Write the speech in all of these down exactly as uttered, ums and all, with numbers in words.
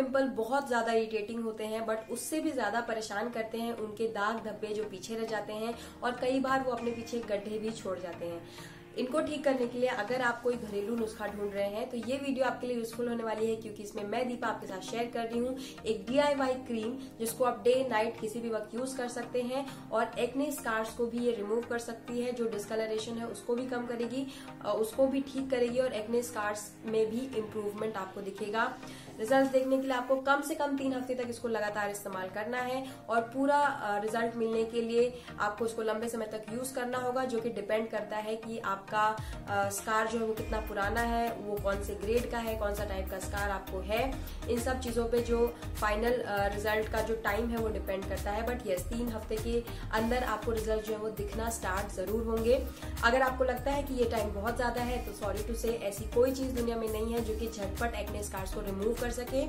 Pimple बहुत ज्यादा irritating होते हैं, बट उससे भी ज्यादा परेशान करते हैं उनके दाग धब्बे जो पीछे रह जाते हैं और कई बार वो अपने पीछे गड्ढे भी छोड़ जाते हैं। इनको ठीक करने के लिए अगर आप कोई घरेलू नुस्खा ढूंढ रहे हैं तो ये वीडियो आपके लिए यूजफुल होने वाली है, क्योंकि इसमें मैं दीपा आपके साथ शेयर कर रही हूँ एक डी आई वाई क्रीम जिसको आप डे नाइट किसी भी वक्त यूज कर सकते हैं और एक्ने स्कार्स को भी ये रिमूव कर सकती है। जो डिस्कलरेशन है उसको भी कम करेगी, उसको भी ठीक करेगी और एक्ने स्कार्स में भी इम्प्रूवमेंट आपको दिखेगा। रिजल्ट देखने के लिए आपको कम से कम तीन हफ्ते तक इसको लगातार इस्तेमाल करना है और पूरा रिजल्ट मिलने के लिए आपको इसको लंबे समय तक यूज करना होगा, जो कि डिपेंड करता है कि आपका स्कार जो है वो कितना पुराना है, वो कौन से ग्रेड का है, कौन सा टाइप का स्कार आपको है। इन सब चीजों पे जो फाइनल रिजल्ट का जो टाइम है वो डिपेंड करता है। बट यस, तीन हफ्ते के अंदर आपको रिजल्ट जो है वो दिखना स्टार्ट जरूर होंगे। अगर आपको लगता है कि ये टाइम बहुत ज्यादा है तो सॉरी टू से ऐसी कोई चीज दुनिया में नहीं है जो कि झटपट एक्ने स्कार्स को रिमूव कर सके।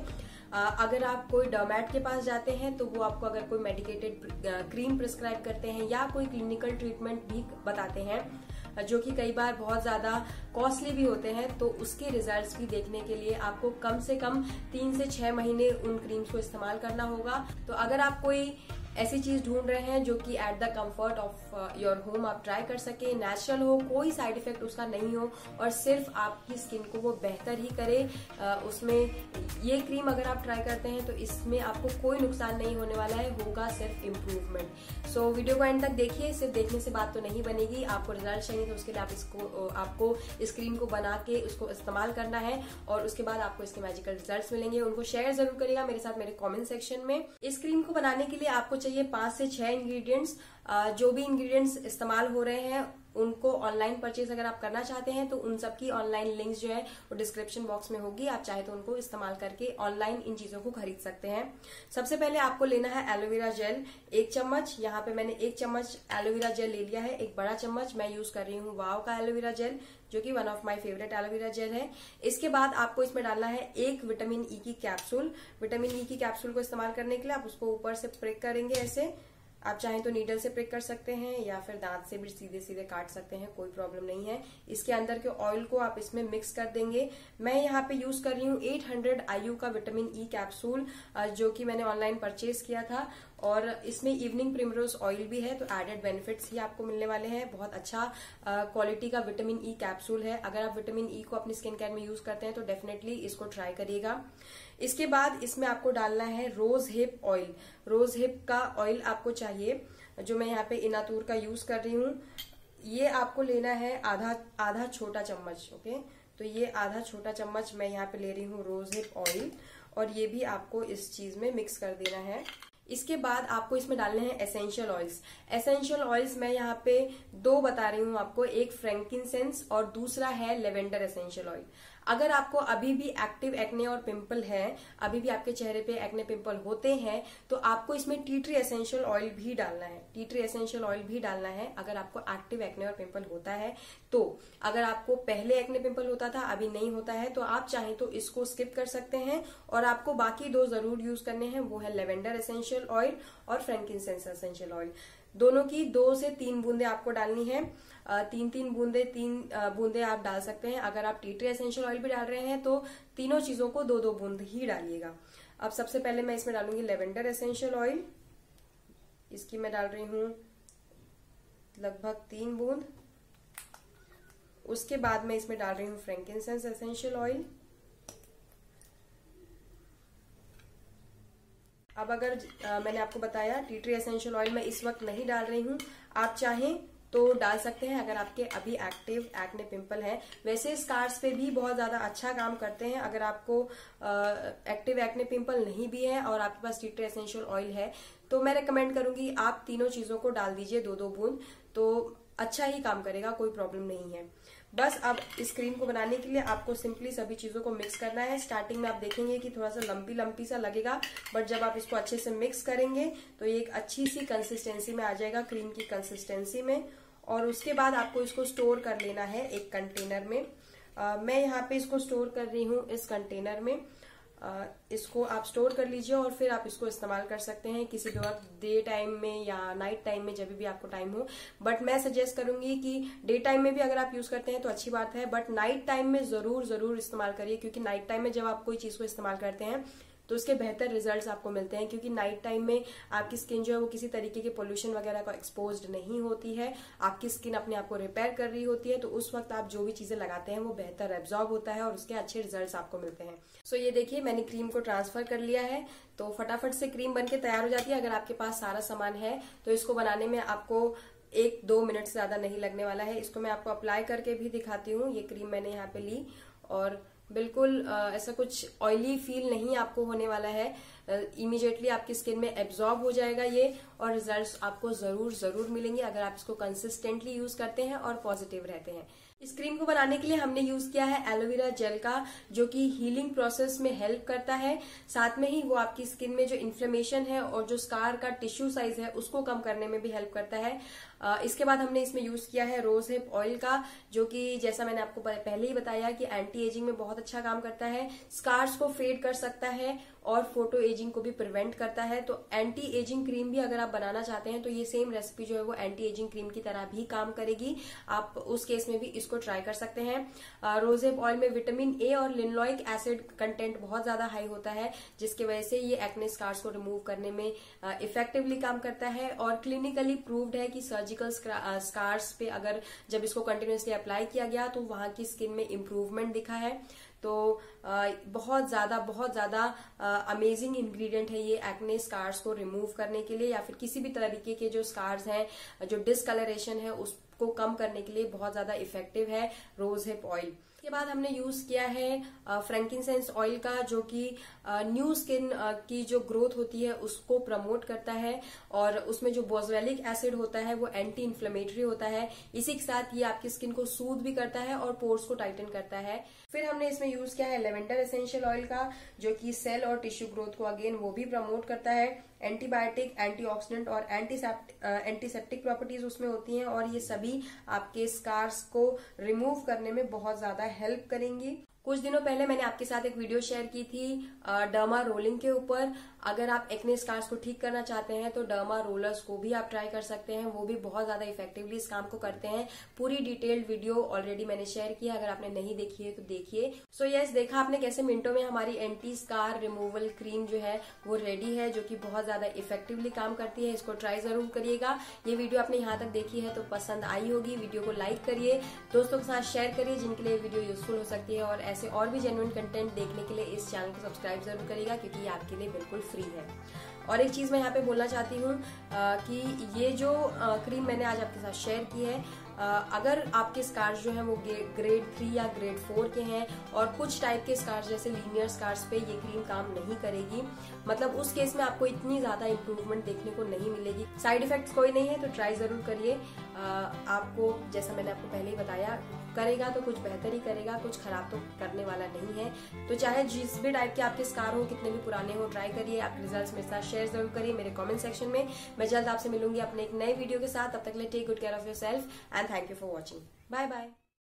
अगर आप कोई डर्मैट के पास जाते हैं तो वो आपको अगर कोई मेडिकेटेड क्रीम प्रिस्क्राइब करते हैं या कोई क्लिनिकल ट्रीटमेंट भी बताते हैं जो कि कई बार बहुत ज्यादा कॉस्टली भी होते हैं, तो उसके रिजल्ट्स भी देखने के लिए आपको कम से कम तीन से छह महीने उन क्रीम्स को इस्तेमाल करना होगा। तो अगर आप कोई ऐसी चीज ढूंढ रहे हैं जो कि at the comfort of your home आप ट्राई कर सके, नेचुरल हो, कोई साइड इफेक्ट उसका नहीं हो और सिर्फ आपकी स्किन को वो बेहतर ही करे, uh, उसमें ये क्रीम अगर आप ट्राई करते हैं तो इसमें आपको कोई नुकसान नहीं होने वाला है, होगा सिर्फ इम्प्रूवमेंट। सो so, वीडियो को एंड तक देखिए, सिर्फ देखने से बात तो नहीं बनेगी, आपको रिजल्ट चाहिए तो उसके लिए आप इसको आपको इस क्रीम को बना के उसको इस्तेमाल करना है और उसके बाद आपको इसके मैजिकल रिजल्ट्स मिलेंगे। उनको शेयर जरूर करिएगा मेरे साथ मेरे कमेंट सेक्शन में। इस क्रीम को बनाने के लिए आपको चाहिए पांच से छह इंग्रेडिएंट्स। जो भी इंग्रेडिएंट्स इस्तेमाल हो रहे हैं उनको ऑनलाइन परचेज अगर आप करना चाहते हैं तो उन सब की ऑनलाइन लिंक्स जो है वो डिस्क्रिप्शन बॉक्स में होगी, आप चाहे तो उनको इस्तेमाल करके ऑनलाइन इन चीजों को खरीद सकते हैं। सबसे पहले आपको लेना है एलोवेरा जेल एक चम्मच। यहाँ पे मैंने एक चम्मच एलोवेरा जेल ले लिया है, एक बड़ा चम्मच मैं यूज कर रही हूँ वाव का एलोवेरा जेल जो कि one of my favourite aloe vera gel है। इसके बाद आपको इसमें डालना है एक विटामिन ई की कैप्सूल। विटामिन ई की कैप्सूल को इस्तेमाल करने के लिए आप उसको ऊपर से प्रिक करेंगे ऐसे, आप चाहें तो नीडल से प्रिक कर सकते हैं या फिर दांत से भी सीधे सीधे काट सकते हैं, कोई प्रॉब्लम नहीं है। इसके अंदर के ऑयल को आप इसमें मिक्स कर देंगे। मैं यहाँ पे यूज कर रही हूँ आठ सौ आई यू का विटामिन ई कैप्सूल जो कि मैंने ऑनलाइन परचेज किया था और इसमें इवनिंग प्रिमरोज ऑयल भी है, तो एडेड बेनिफिट्स ही आपको मिलने वाले हैं। बहुत अच्छा क्वालिटी का विटामिन ई कैप्सूल है। अगर आप विटामिन ई को अपनी स्किन केयर में यूज करते हैं तो डेफिनेटली इसको ट्राई करिएगा। इसके बाद इसमें आपको डालना है rose hip oil. Rose hip का ऑयल आपको चाहिए, जो मैं यहाँ पे इनातूर का यूज कर रही हूँ। ये आपको लेना है आधा आधा छोटा चम्मच। ओके, तो ये आधा छोटा चम्मच मैं यहाँ पे ले रही हूँ रोज हिप ऑयल और ये भी आपको इस चीज में मिक्स कर देना है। इसके बाद आपको इसमें डालने हैं एसेंशियल ऑयल्स। एसेंशियल ऑयल्स मैं यहाँ पे दो बता रही हूँ आपको, एक फ्रैंकिनसेंस और दूसरा है लेवेंडर एसेंशियल ऑयल। अगर आपको अभी भी एक्टिव एक्ने और पिंपल है, अभी भी आपके चेहरे पे एक्ने पिंपल होते हैं, तो आपको इसमें टी ट्री एसेंशियल ऑयल भी डालना है। टी ट्री एसेंशियल ऑयल भी डालना है अगर आपको एक्टिव एक्ने और पिंपल होता है। तो अगर आपको पहले एक्ने पिंपल होता था, अभी नहीं होता है, तो आप चाहें तो इसको स्किप कर सकते हैं और आपको बाकी दो जरूर यूज करने हैं, वो है लेवेंडर एसेंशियल ऑयल और फ्रैंकिनसेंस एसेंशियल ऑयल। दोनों की दो से तीन बूंदे आपको डालनी है। तीन तीन बूंदे तीन बूंदे आप डाल सकते हैं। अगर आप टी ट्री एसेंशियल ऑयल भी डाल रहे हैं तो तीनों चीजों को दो दो बूंद ही डालिएगा। अब सबसे पहले मैं इसमें डालूंगी लेवेंडर एसेंशियल ऑयल। इसकी मैं डाल रही हूँ लगभग तीन बूंद। उसके बाद मैं इसमें डाल रही हूँ फ्रैंकिनसेंस एसेंशियल ऑयल। अब अगर आ, मैंने आपको बताया टी ट्री एसेंशियल ऑयल मैं इस वक्त नहीं डाल रही हूँ, आप चाहें तो डाल सकते हैं अगर आपके अभी एक्टिव एक्ने पिंपल है। वैसे स्कार्स पे भी बहुत ज्यादा अच्छा काम करते हैं। अगर आपको एक्टिव एक्ने पिंपल नहीं भी है और आपके पास टी ट्री एसेंशियल ऑयल है तो मैं रेकमेंड करूंगी आप तीनों चीजों को डाल दीजिए दो दो बूंद, तो अच्छा ही काम करेगा, कोई प्रॉब्लम नहीं है। बस अब इस क्रीम को बनाने के लिए आपको सिंपली सभी चीजों को मिक्स करना है। स्टार्टिंग में आप देखेंगे कि थोड़ा सा लंपी लंपी सा लगेगा, बट जब आप इसको अच्छे से मिक्स करेंगे तो ये एक अच्छी सी कंसिस्टेंसी में आ जाएगा, क्रीम की कंसिस्टेंसी में। और उसके बाद आपको इसको स्टोर कर लेना है एक कंटेनर में। आ, मैं यहाँ पे इसको स्टोर कर रही हूँ इस कंटेनर में। आ, इसको आप स्टोर कर लीजिए और फिर आप इसको इस्तेमाल कर सकते हैं किसी भी वक्त, डे टाइम में या नाइट टाइम में, जब भी आपको टाइम हो। बट मैं सजेस्ट करूंगी कि डे टाइम में भी अगर आप यूज करते हैं तो अच्छी बात है, बट नाइट टाइम में जरूर जरूर इस्तेमाल करिए, क्योंकि नाइट टाइम में जब आप कोई चीज को इस्तेमाल करते हैं तो उसके बेहतर रिजल्ट्स आपको मिलते हैं, क्योंकि नाइट टाइम में आपकी स्किन जो है वो किसी तरीके के पोल्यूशन वगैरह का एक्सपोज्ड नहीं होती है, आपकी स्किन अपने आप को रिपेयर कर रही होती है, तो उस वक्त आप जो भी चीजें लगाते हैं वो बेहतर एब्जॉर्ब होता है और उसके अच्छे रिजल्ट्स आपको मिलते हैं। सो so, ये देखिए मैंने क्रीम को ट्रांसफर कर लिया है, तो फटाफट से क्रीम बनके तैयार हो जाती है। अगर आपके पास सारा सामान है तो इसको बनाने में आपको एक दो मिनट से ज्यादा नहीं लगने वाला है। इसको मैं आपको अप्लाई करके भी दिखाती हूँ। ये क्रीम मैंने यहाँ पे ली और बिल्कुल आ, ऐसा कुछ ऑयली फील नहीं आपको होने वाला है, इमीडिएटली आपकी स्किन में एब्जॉर्ब हो जाएगा ये, और रिजल्ट्स आपको जरूर जरूर मिलेंगे अगर आप इसको कंसिस्टेंटली यूज करते हैं और पॉजिटिव रहते हैं। इस क्रीम को बनाने के लिए हमने यूज किया है एलोवेरा जेल का, जो कि हीलिंग प्रोसेस में हेल्प करता है, साथ में ही वो आपकी स्किन में जो इन्फ्लेमेशन है और जो स्कार का टिश्यू साइज है उसको कम करने में भी हेल्प करता है। इसके बाद हमने इसमें यूज किया है रोज हिप ऑयल का, जो कि जैसा मैंने आपको पहले ही बताया कि एंटी एजिंग में बहुत अच्छा काम करता है, स्कार्स को फेड कर सकता है और फोटो एजिंग को भी प्रिवेंट करता है। तो एंटी एजिंग क्रीम भी अगर आप बनाना चाहते हैं तो ये सेम रेसिपी जो है वो एंटी एजिंग क्रीम की तरह भी काम करेगी, आप उस केस में भी इसको ट्राई कर सकते हैं। रोज हिप ऑयल में विटामिन ए और लिनोलिक एसिड कंटेंट बहुत ज्यादा हाई होता है, जिसकी वजह से ये एक्ने स्कार्स को रिमूव करने में इफेक्टिवली काम करता है, और क्लिनिकली प्रूव्ड है कि सर्जिकल स्कार्स पे अगर जब इसको कंटिन्यूसली अप्लाई किया गया तो वहां की स्किन में इम्प्रूवमेंट दिखा है। तो आ, बहुत ज्यादा बहुत ज्यादा अमेजिंग इंग्रेडिएंट है ये एक्ने स्कार्स को रिमूव करने के लिए, या फिर किसी भी तरीके के जो स्कार्स हैं, जो डिसकलरेशन है उसको कम करने के लिए बहुत ज्यादा इफेक्टिव है रोज हिप ऑयल। इसके बाद हमने यूज किया है फ्रैंकिनसेंस ऑयल का, जो कि न्यू स्किन की जो ग्रोथ होती है उसको प्रमोट करता है, और उसमें जो बोजवेलिक एसिड होता है वो एंटी इन्फ्लेमेटरी होता है। इसी के साथ ये आपकी स्किन को सूद भी करता है और पोर्स को टाइटन करता है। फिर हमने इसमें यूज किया है लेवेंडर एसेंशियल ऑयल का, जो कि सेल और टिश्यू ग्रोथ को अगेन वो भी प्रमोट करता है। एंटीबायोटिक, एंटीऑक्सीडेंट और एंटीसेप्टिक प्रॉपर्टीज उसमें होती हैं, और ये सभी आपके स्कार्स को रिमूव करने में बहुत ज्यादा हेल्प करेंगी। कुछ दिनों पहले मैंने आपके साथ एक वीडियो शेयर की थी डर्मा रोलिंग के ऊपर। अगर आप एक्ने स्कार्स को ठीक करना चाहते हैं तो डर्मा रोलर्स को भी आप ट्राई कर सकते हैं, वो भी बहुत ज्यादा इफेक्टिवली इस काम को करते हैं। पूरी डिटेल्ड वीडियो ऑलरेडी मैंने शेयर की है, अगर आपने नहीं देखी है तो देखिए। सो so, यस, देखा आपने कैसे मिनटों में हमारी एंटी स्कार रिमूवल क्रीम जो है वो रेडी है, जो कि बहुत ज्यादा इफेक्टिवली काम करती है। इसको ट्राई जरूर करिएगा। ये वीडियो आपने यहाँ तक देखी है तो पसंद आई होगी, वीडियो को लाइक करिए, दोस्तों के साथ शेयर करिए जिनके लिए वीडियो यूजफुल हो सकती है, और ऐसे और भी जेन्युइन कंटेंट देखने के लिए इस चैनल को सब्सक्राइब जरूर करिएगा, क्योंकि ये आपके लिए बिल्कुल फ्री है। और एक चीज मैं यहाँ पे बोलना चाहती हूँ कि ये जो आ, क्रीम मैंने आज आपके साथ शेयर की है, आ, अगर आपके स्कार्स जो हैं वो ग्रेड थ्री या ग्रेड फोर के हैं और कुछ टाइप के स्कार्स जैसे लीनियर स्कार्स पे ये क्रीम काम नहीं करेगी, मतलब उस केस में आपको इतनी ज्यादा इम्प्रूवमेंट देखने को नहीं मिलेगी। साइड इफेक्ट्स कोई नहीं है तो ट्राई जरूर करिए। आपको जैसा मैंने आपको पहले ही बताया, करेगा तो कुछ बेहतर ही करेगा, कुछ खराब तो करने वाला नहीं है। तो चाहे जिस भी टाइप के आपके स्कार हो, कितने भी पुराने हो, ट्राई करिए। आपके रिजल्ट्स मेरे साथ शेयर जरूर करिए मेरे कमेंट सेक्शन में। मैं जल्द आपसे मिलूंगी अपने एक नए वीडियो के साथ। तब तक के लिए take good care of yourself and thank you for watching. Bye bye.